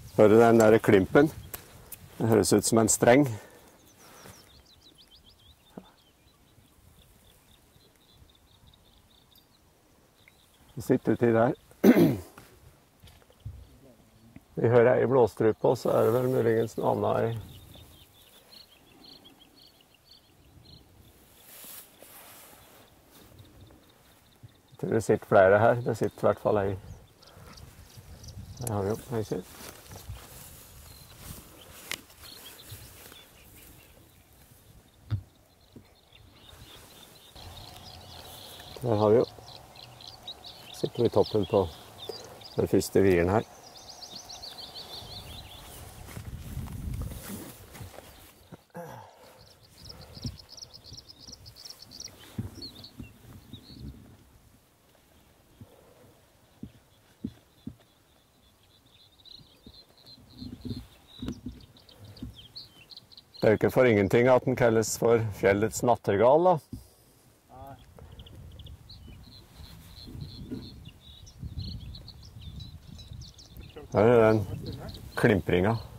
Hører du den der klimpen? Det høres ut som en streng. Vi sitter uti der. Vi hører ei blåstrupe, og så er det vel muligens en annen ei. Jeg tror det sitter flere her. Det sitter i hvert fall ei. Der har vi jo, ikke? Der har vi jo. Sitter vi i toppen på den første viren her. Det er jo ikke for ingenting at den kalles for fjellets nattergal, da. Her er den klimpringa.